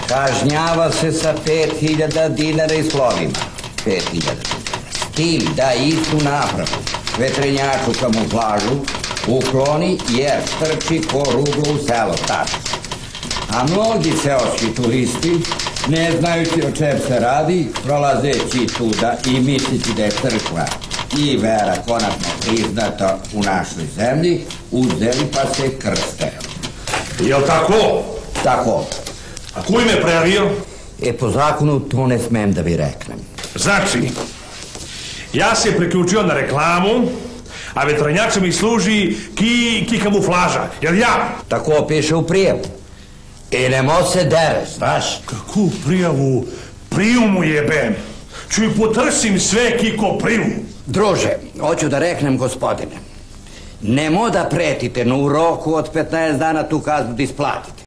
Kažnjava se sa 5.000 dinara i slovima. 5.000 dinara. S tim da istu napravu vetrenjaču kamuflažu ukloni jer trči ko ruglo u selo tačno. A mnogi seoski turisti, ne znajući o čem se radi, prolazeći tuda i misleći da je crkva i vera konačno priznata u našoj zemlji, uzeli pa se krste. Jel tako? Tako. A ko im je prejavio? Po zakonu to ne smem da vi reknem. Znači, ja se priključio na reklamu, a vetrenjača mi služi ki kamuflaža, jel ja? Tako piše u prijavu. I ne mo se dere, znaš? Kakvu prijavu? Priju mu jebem. Čuj, potrsim sve kiko priju. Druže, hoću da reknem, gospodine, ne mo da pretite, no u roku od 15 dana tu kaznu da isplatite.